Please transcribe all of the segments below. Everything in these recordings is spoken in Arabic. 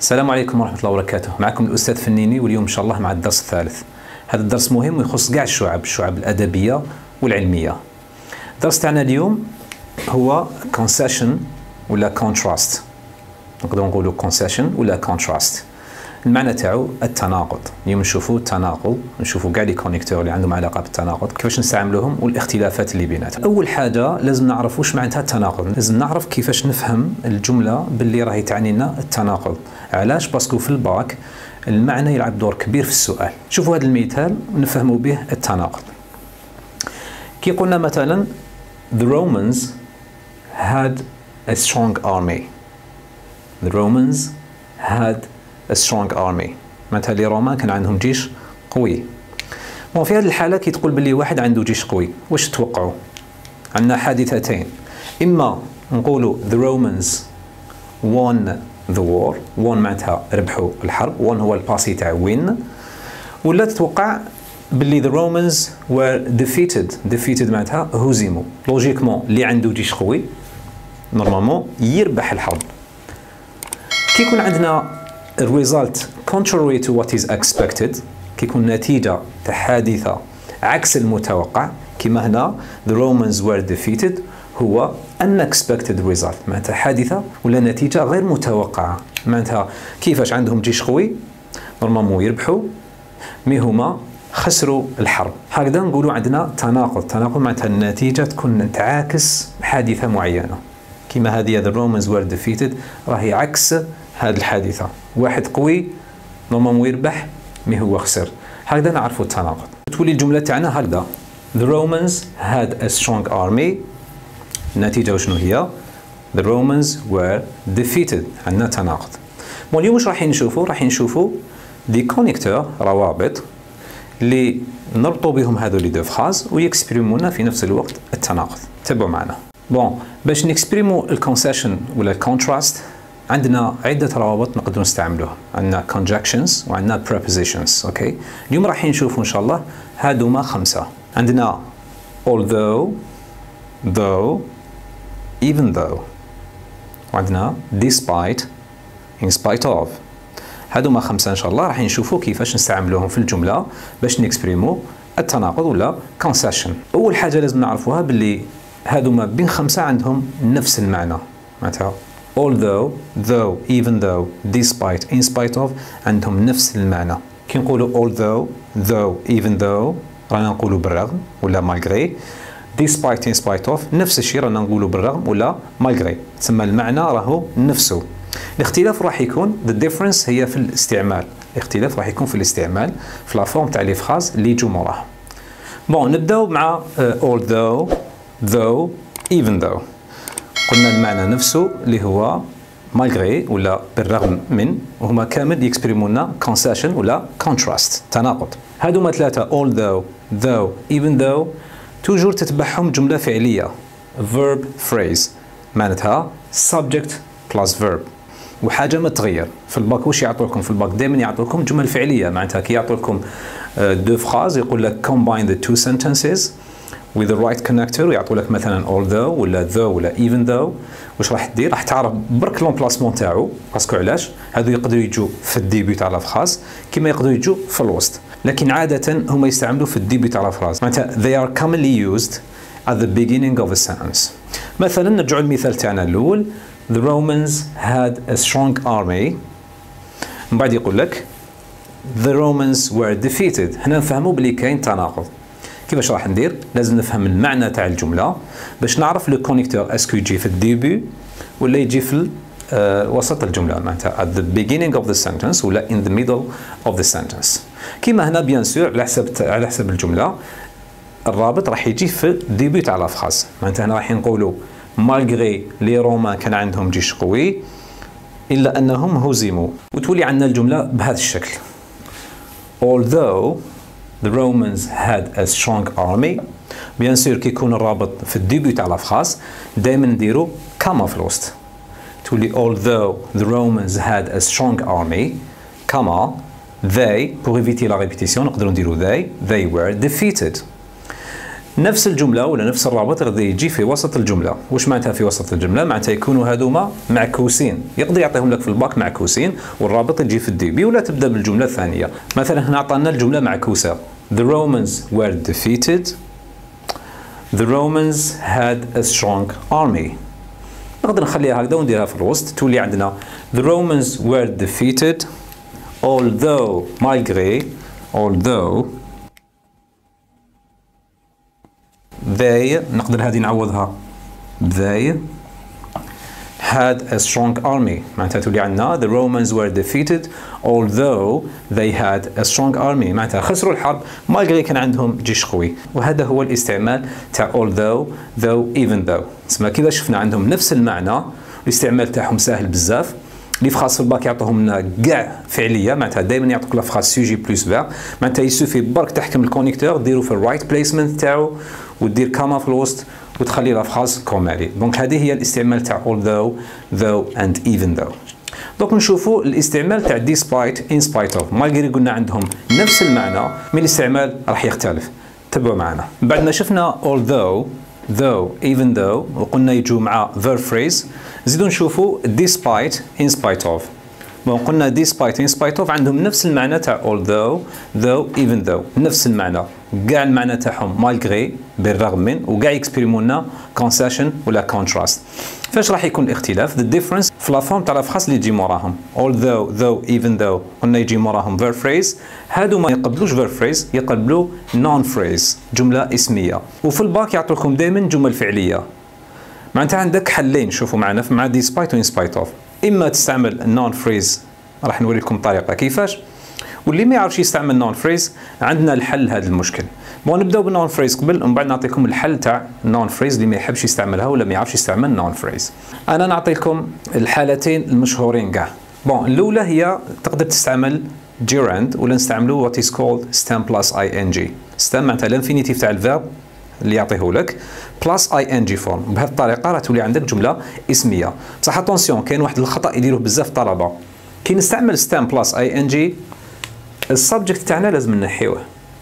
السلام عليكم ورحمة الله وبركاته. معكم الأستاذ فنيني، واليوم إن شاء الله مع الدرس الثالث. هذا الدرس مهم ويخص كاع الشعب الأدبية والعلمية. الدرس تاعنا اليوم هو concession ولا contrast. نقدروا نقولوا concession ولا contrast. المعنى تاعو التناقض. اليوم نشوفوا التناقض، نشوفوا كاع لي كونيكتور اللي عندهم علاقة بالتناقض، كيفاش نستعملوهم والاختلافات اللي بيناتهم. أول حاجة لازم نعرف واش معناتها التناقض، لازم نعرف كيفاش نفهم الجملة باللي راهي تعني لنا التناقض. علاش؟ باسكو في الباك المعنى يلعب دور كبير في السؤال. شوفوا هذا المثال نفهموا به التناقض. كي قلنا مثلا The Romans had a strong army. The Romans had a strong army. معناتها لي رومان كان عندهم جيش قوي. وفي هذه الحالة كي تقول باللي واحد عنده جيش قوي، واش تتوقعوا؟ عندنا حادثتين، إما نقولوا The Romans won the war. won معناتها ربحوا الحرب. won هو الباسي تاع win. ولا تتوقع باللي the Romans were defeated معناتها هزموا. لوجيكمون اللي عنده جيش قوي نورمالمون يربح الحرب. كي يكون عندنا الريزالت contrary to what is expected، كي يكون نتيجة حادثة عكس المتوقع، كما هنا the Romans were defeated هو unexpected result، معناتها حادثة ولا نتيجة غير متوقعة. معناتها كيفاش عندهم جيش قوي نورمالمون يربحوا، مي هما خسروا الحرب. هكذا نقولوا عندنا تناقض معناتها النتيجة تكون تعاكس حادثة معينة. كما هذه the Romans were defeated راهي عكس هذه الحادثة، واحد قوي نورمالمون يربح مي هو خسر. هكذا نعرفوا التناقض. تولي الجملة تاعنا هكذا The Romans had a strong army. النتيجة وشنو هي؟ The Romans were defeated. عندنا تناقض. واليوم واش راح نشوفوا دي كونيكتور روابط اللي نربطوا بهم هذو لي دو فراز ويكسبريمونا في نفس الوقت التناقض. تبعوا معنا. باش نكسبريمو الكونسيشن ولا الكونتراست عندنا عدة روابط نقدر نستعملوها. عندنا conjunctions وعندنا prepositions. اوكي، اليوم راح نشوفوا ان شاء الله هادوما 5. عندنا although, though, even though، وعندنا despite, in spite of. هادوما 5 ان شاء الله راح نشوفوا كيفاش نستعملوهم في الجملة باش نكسبريمو التناقض ولا concession. اول حاجة لازم نعرفوها باللي هادوما بين 5 عندهم نفس المعنى. معناتها although, though, even though, despite, in spite of عندهم نفس المعنى. كي نقولوا although, though, even though رانا نقولوا بالرغم ولا malgré. despite, in spite of نفس الشيء رانا نقولوا بالرغم ولا malgré. تسمى المعنى راهو نفسه. الاختلاف راح يكون the difference هي في الاستعمال. الاختلاف راح يكون في الاستعمال في لا فورم تاع لي فراز اللي يجوا موراها. نبداو مع although, though, even though. قلنا المعنى نفسه اللي هو malgré ولا بالرغم من، وهما كامل يكسبريمونا concession ولا contrast تناقض. هادوما 3 although, though, even though توجور تتبعهم جملة فعلية verb phrase، معناتها subject plus verb. وحاجة ما تغير في الباك. واش يعطولكم في الباك؟ دائما يعطولكم جمل فعلية. معناتها كي يعطولكم دو فراز يقول لك combine the two sentences with the right connector، ويعطوا لك مثلا although ولا though ولا even though. واش راح دير؟ راح تعرف برك لومبلاسمون تاعو. باسكو علاش؟ هادو يقدروا يجوا في الديبي تاع الفراز كيما يقدروا يجوا في الوسط، لكن عادة هما يستعملوا في الديبي تاع الفراز. معناتها they are commonly used at the beginning of a sentence. مثلا نرجعوا للمثال تاعنا الأول The Romans had a strong army. من بعد يقول لك The Romans were defeated. هنا نفهموا بلي كاين تناقض. كيفاش راح ندير؟ لازم نفهم المعنى تاع الجملة باش نعرف لو كونيكتور اسكو يجي في الديبي ولا يجي في وسط الجملة. معناتها at the beginning of the sentence ولا in the middle of the sentence. كيما هنا بيان سور على حسب الجملة الرابط راح يجي في الديبي تاع لا فراز. معناتها هنا راح نقولوا malgré لي رومان كان عندهم جيش قوي إلا أنهم هزموا. وتولي عندنا الجملة بهذا الشكل although The Romans had a strong army. بيان سور كي يكون الرابط في الديبي تاع لا فراز دائما نديرو كاما في الوسط. تولي although the Romans had a strong army, كاما they pour éviter la répétition نقدروا نديرو they were defeated. نفس الجملة ولا نفس الرابط غادي يجي في وسط الجملة. واش معناتها في وسط الجملة؟ معناتها يكونوا هذوما معكوسين، يقدر يعطيهم لك في الباك معكوسين والرابط يجي في الديبي، ولا تبدا بالجملة الثانية. مثلا هنا عطانا الجملة معكوسة The Romans were defeated. The Romans had a strong army. نقدر نخليها هكذا ونديرها في الوسط، تولي عندنا The Romans were defeated although they نقدر هذه نعوضها they had a strong army. معناتها تولي عندنا the Romans were defeated although they had a strong army. معناتها خسروا الحرب malgré كان عندهم جيش قوي. وهذا هو الاستعمال تاع although, though, even though. تسمى كذا شفنا عندهم نفس المعنى، الاستعمال تاعهم سهل بزاف. لي فراس في الباك يعطوهم لنا كاع فعليه، معناتها دائما يعطوك لا فراس سوجي بلوس فير، معناتها يسوفي برك تحكم الكونيكتور ديرو في الرايت بليسمنت تاعو ودير كاما في الوسط وتخلي لا فراس كومالي. دونك هذه هي الاستعمال تاع although, though and even though. دونك نشوفوا الاستعمال تاع despite, in spite of. مالغري قلنا عندهم نفس المعنى، من الاستعمال راح يختلف. تبعوا معنا. بعد ما شفنا although, though, even though وقلنا يجوا مع verb phrase، زيدوا نشوفوا despite, in spite of. قلنا despite, in spite of عندهم نفس المعنى تاع although, though, even though، نفس المعنى، كاع المعنى تاعهم malgré بالرغم من، وكاع يكسبريمو لنا concession ولا contrast. فاش راح يكون الاختلاف؟ the difference في لا فورم تاع الافخاص اللي يجي موراهم. although, though, even though قلنا يجي موراهم verb phrase، هادو ما يقبلوش verb phrase، يقبلوا non phrase، جملة اسمية. وفي الباك يعطوكم دائما جمل فعلية. معناتها عندك حلين، شوفوا معنا مع despite و in spite of. اما تستعمل non phrase، راح نوريكم طريقة كيفاش، واللي ما يعرفش يستعمل نون فريز عندنا الحل هذا المشكل. نبداو بالنون فريز قبل ومن بعد نعطيكم الحل تاع نون فريز اللي ما يحبش يستعملها ولا ما يعرفش يستعمل نون فريز. انا نعطيكم الحالتين المشهورين كاع. الاولى هي تقدر تستعمل gerund ولا نستعملوا what is called stem plus ing. stem معناتها الانفينيتيف تاع الفيرب اللي يعطيه لك بلس ing فورم. بهذه الطريقه راح تولي عندك جمله اسميه. بصح اتونسيون كاين واحد الخطا يديروه بزاف طلبه، كي نستعمل stem بلس ing السبجكت تاعنا لازم نحيوه.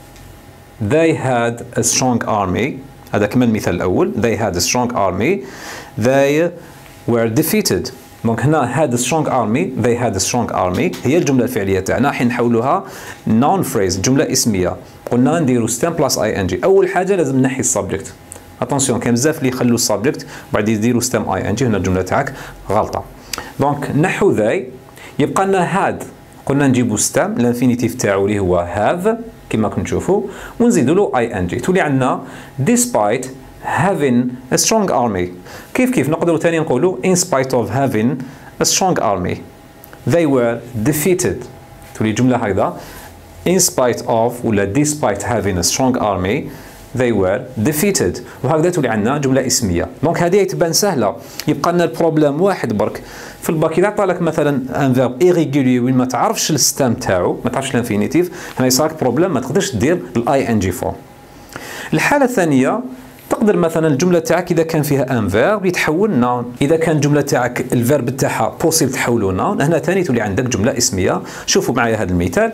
They had a strong army. هذا كمان المثال الأول. They had a strong army. They were defeated. دونك هنا had a strong army. They had a strong army. هي الجملة الفعلية تاعنا. حين نحولوها non phrase، جملة اسمية. قلنا نديرو stem plus ing. أول حاجة لازم نحي السبجكت. attention كاين بزاف اللي يخلوا السبجكت بعد يديروا stem ing. هنا الجملة تاعك غلطة. دونك نحو they، يبقى لنا had. قلنا نجيبو ستام الانفينيتيف تاعو اللي هو have كما كنتم تشوفوا ونزيدوا له ing، تولي عندنا despite having a strong army. كيف نقدروا ثاني نقولوا in spite of having a strong army they were defeated. تولي جملة هكذا in spite of ولا despite having a strong army they were defeated. وهكذا تولي عندنا جملة اسمية. دونك هذه تبان سهلة. يبقى لنا البروبليم واحد برك في الباك. إذا عطى لك مثلا ان فيرب ايريغولي وين ما تعرفش الستام تاعو، ما تعرفش الانفينيتيف، هنا يصيرك بروبليم ما تقدرش دير الاي ان جي فورم. الحالة الثانية تقدر مثلا الجملة تاعك إذا كان فيها ان فيرب يتحول نون، إذا كان الجملة تاعك الفيرب تاعها بوسيبل تحولو نون، هنا ثاني تولي عندك جملة اسمية. شوفوا معايا هذا المثال.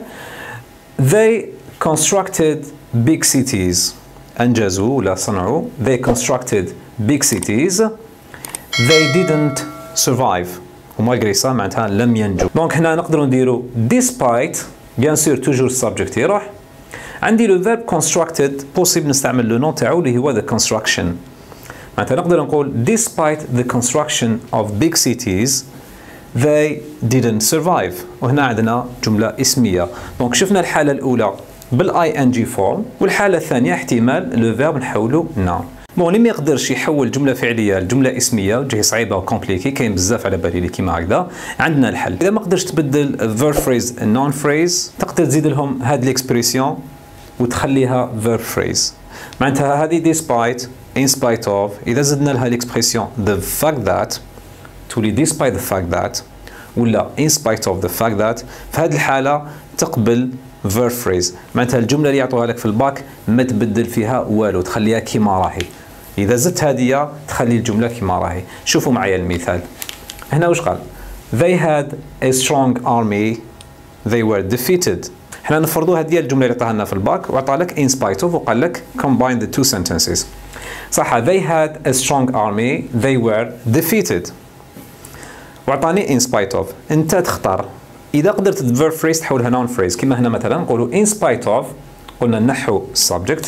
They constructed big cities. أنجزوا ولا صنعوا. They constructed big cities. They didn't survive. ومالغري سا معناتها لم ينجوا. دونك هنا نقدروا نديروا despite بيان سور توجور السبجكت يروح. عندي لو فيرب constructed بوسيبل نستعمل لو نون تاعو اللي هو the construction. معناتها نقدر نقول despite the construction of big cities they didn't survive. وهنا عندنا جملة اسمية. دونك شفنا الحالة الأولى بالاي ان جي فورم، والحالة الثانية احتمال لو فيرب نحولو نون. اللي ما يقدرش يحول جملة فعلية لجملة اسمية وجهي صعيبة وكومبليكي، كاين بزاف على بالي اللي كيما هكذا، عندنا الحل. إذا ما قدرش تبدل verb phrase non phrase تقدر تزيد لهم هاد الإكسبريسيون وتخليها verb phrase. معناتها هذه despite in spite of، إذا زدنا لها الإكسبريسيون the fact that تولي despite the fact that ولا in spite of the fact that. في هذه الحالة تقبل verb phrase. معناتها الجملة اللي يعطوها لك في الباك ما تبدل فيها والو، تخليها كيما راهي. إذا زدت هذه تخلي الجملة كيما راهي. شوفوا معايا المثال. هنا وش قال؟ They had a strong army. They were defeated. حنا نفرضوا هذه الجمله اللي عطاها لنا في الباك وعطى لك in spite of وقال لك combine the two sentences. صح they had a strong army they were defeated. وعطاني in spite of. انت تختار اذا قدرت الverb phrase تحولها noun phrase كما هنا مثلا نقولوا in spite of قلنا نحو subject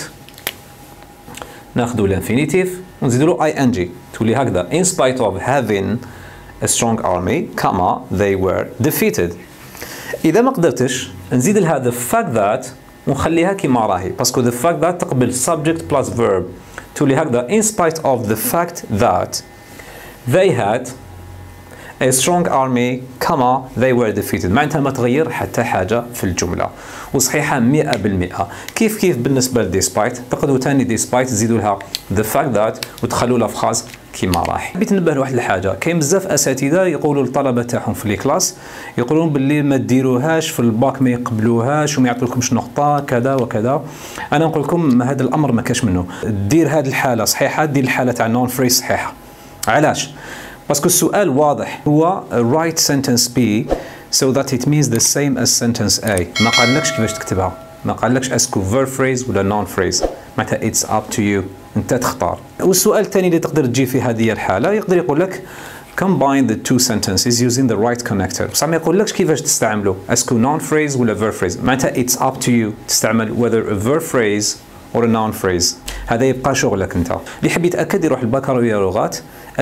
ناخذوا الانفينيتيف ونزيدوا له ing تولي هكذا in spite of having a strong army comma they were defeated. اذا ما قدرتش نزيد لها the fact that ونخليها كما راهي باسكو the fact that تقبل subject plus verb تولي هكذا in spite of the fact that they had a strong army comma they were defeated. معناتها ما تغير حتى حاجة في الجملة وصحيحة 100%. كيف بالنسبة ل despite تقدروا تاني despite تزيدوا لها the fact that وتخلوا لها فراز كيما راح. حبيت ننبه لواحد الحاجة كاين بزاف أساتذة يقولوا للطلبة تاعهم في الكلاس يقولون باللي ما ديروهاش في الباك ما يقبلوهاش وما يعطولكمش نقطة كذا وكذا. أنا نقول لكم هذا الأمر ما كاش منه. دير هذه الحالة صحيحة دير الحالة تاع non phrase صحيحة. علاش؟ باسكو السؤال واضح هو write sentence B so that it means the same as sentence A. ما قالكش كيفاش تكتبها، ما قالكش اسكو verb phrase ولا non phrase. معناتها it's up to you، انت تختار. والسؤال الثاني اللي تقدر تجي في هذه الحالة يقدر يقول لك combine the two sentences using the right connector. بصح ما يقولكش كيفاش تستعمله، اسكو non phrase ولا verb phrase. معناتها it's up to you تستعمل whether a verb phrase or a noun phrase. هذا يبقى شغلك انت. اللي يحب يتاكد يروح البكالوريا لغات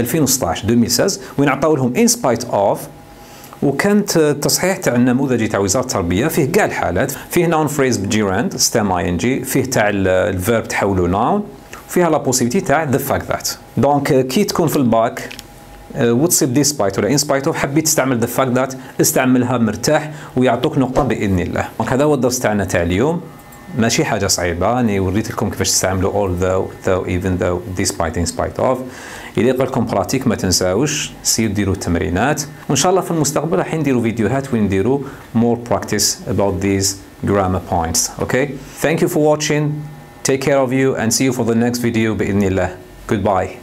2016 وين عطاو لهم in spite of وكانت التصحيح تاع النموذجي تاع وزاره التربيه فيه كاع الحالات، فيه noun phrase بجيراند stem ing، فيه تاع الفيرب تحولوا noun، فيها لا بوسيبيتي تاع the fact that. دونك كي تكون في الباك وتصيب despite ولا in spite of حبيت تستعمل the fact that استعملها مرتاح ويعطوك نقطه باذن الله. دونك هذا هو الدرس تاعنا تاع اليوم. ماشي حاجة صعيبة، أنا وريت لكم كيفاش تستعملوا although even though despite in spite of. إذا لكم براتيك ما تنساوش سيو ديروا التمرينات، وإن شاء الله في المستقبل راح نديروا فيديوهات وين نديروا more practice about these grammar points. Okay? Thank you for watching. Take care of you and see you for the next video بإذن الله. Goodbye.